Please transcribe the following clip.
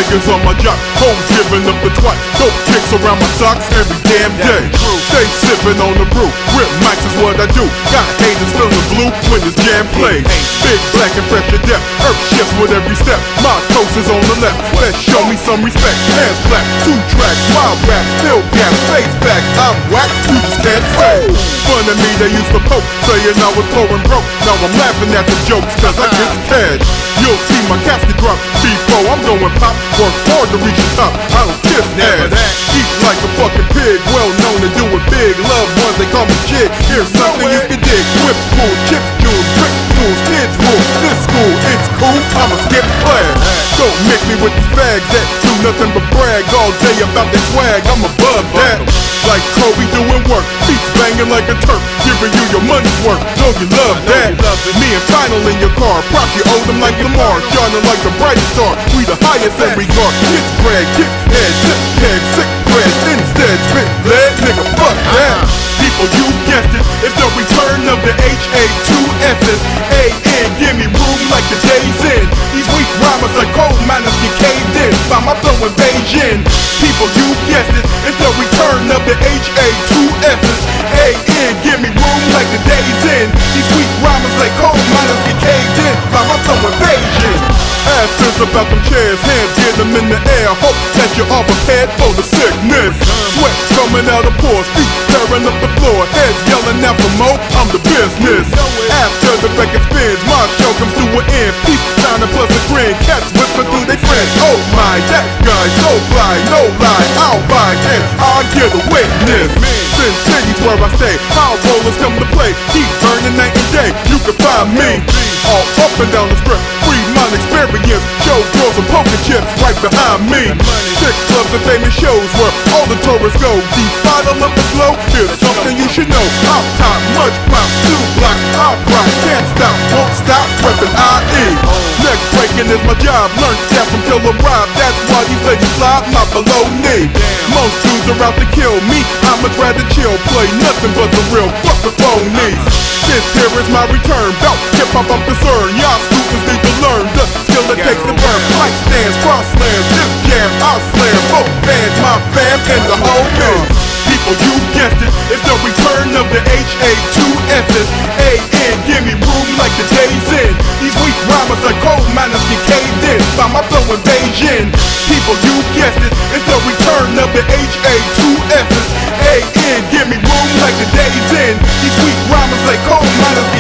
niggas on my job, hoes giving up the twat. Dope kicks around my socks every damn day. Stay sipping on the brew, rip mics is what I do. Got haters feeling blue when this jam plays. Big black and fresh to death, earth shifts with every step. My coast is on the left, let's show me some respect. Hands clap, 2 tracks, wild rap, still gaps, face backs. I'm whack, you just can't say. Fun of me, they used to poke, saying I was poor and broke. Now I'm laughing at the jokes, cause I get cash. You'll see my casket drop before I'm going pop. Work hard to reach the top, I don't kiss ass. Eat like a fucking pig, well known to do it big. Loved ones, they call me jig. Here's something you can dig. Whips, pulls, chips, jewels, bricks, fools, kids rule. This school, it's cool, I'ma skip class. Don't mix me with these fags that do nothing but brag all day about their swag. I'm above that. Like Kobe doing work, beats banging like a Turk, giving you your money's worth. Know you love that. Me and Final in your car, props you owe them like Lamar, shining like the brightest star. We the highest in regard. Kids brag, kids head, sip head, sick bread. Instead, spit lead, nigga, fuck that. People, you guessed it, it's the return of the H-A-2-S's. A-N, give me room like the days in. These weak rhymers like coal miners get caved in by my flow invasion. People, you guessed it, it's the return of the H-A-2-S's. A-N, give me room like the days in. These weak rhymers like coal miners get caved in by my flow invasion. Absence about them chairs, hands get them in the air. Hope that you're all prepared for the sickness. Sweat coming out of pores, feet tearing up the floor, heads yelling out for more, I'm the business. After the record spins, my show comes to an end. Peace, signing plus a grin, cats whisper through their friends. Oh my, that guy's so fly, no lie, I'll buy and I'll get a witness. Sin City's where I stay, how rollers come to play. Keep burning night and day, you can find me all up and down the strip. Free mind experience, show girls and poker chips right behind me. Sick clubs and famous shows where all the tourists go. These final up the flow, here's something you should know. I'm top, much props, 2 blocks, I'm rock, can't stop, won't stop, reppin' IE. Neck breaking is my job, learned that from Killer Rob. That's why these ladies slide not below knee. Most dudes are out to kill me, I'd much rather chill, play nothing but the real, fuck the phonies. This here is my return, belt hip-hop I'm concerned. Y'all students need to learn the skill it takes to burn. Mic stands, cross slams, this jam I'll slam. Both fans, my fam, and the whole biz. People, you guessed it, it's the return of the H-A-2-S's. A-N, give me room like the days in. These weak rhymers like coal miners get caved in by my flow invasion. People, you guessed it, it's the return of the H-A-2-S's. A-N, give me room like the days in. These weak rhymers like coal miners get